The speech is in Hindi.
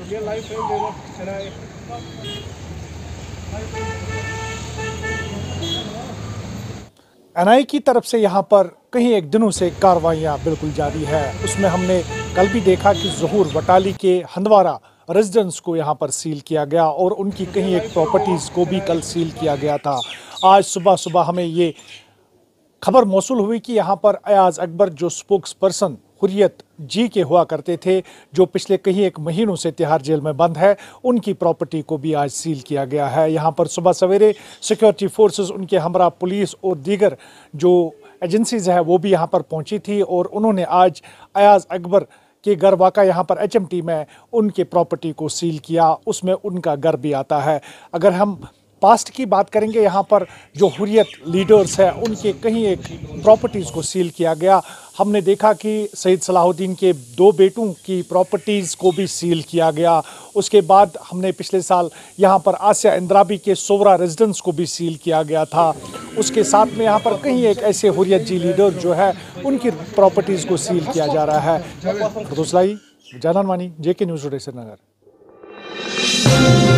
ये लाइव फ्रेम दे दो चलाए। एनआई की तरफ से यहाँ पर कहीं एक दिनों से कार्रवाइयाँ बिल्कुल जारी है। उसमें हमने कल भी देखा कि ज़हूर वटाली के हंदवारा रेजिडेंस को यहाँ पर सील किया गया और उनकी कहीं एक प्रॉपर्टीज़ को भी कल सील किया गया था। आज सुबह सुबह हमें ये खबर मौसूल हुई कि यहाँ पर अयाज अकबर जो स्पोक्स पर्सन हुर्रियत जी के हुआ करते थे, जो पिछले कहीं एक महीनों से तिहाड़ जेल में बंद है, उनकी प्रॉपर्टी को भी आज सील किया गया है। यहाँ पर सुबह सवेरे सिक्योरिटी फोर्सेस, उनके हमरा पुलिस और दीगर जो एजेंसीज है वो भी यहाँ पर पहुँची थी और उन्होंने आज अयाज अकबर के घर वाक़ा यहाँ पर HMT में उनके प्रॉपर्टी को सील किया। उसमें उनका घर भी आता है। अगर हम पास्ट की बात करेंगे, यहाँ पर जो हुर्रियत लीडर्स हैं उनके कहीं एक प्रॉपर्टीज़ को सील किया गया। हमने देखा कि सैयद सलाहुद्दीन के 2 बेटों की प्रॉपर्टीज़ को भी सील किया गया। उसके बाद हमने पिछले साल यहाँ पर आसिया इंद्राबी के सोवरा रेजिडेंस को भी सील किया गया था। उसके साथ में यहाँ पर कहीं एक ऐसे हुर्रियत जी लीडर जो है उनकी प्रॉपर्टीज़ को सील किया जा रहा है। फरदौस लाई, जानन मानी, JK न्यूज़ टुडे श्रीनगर।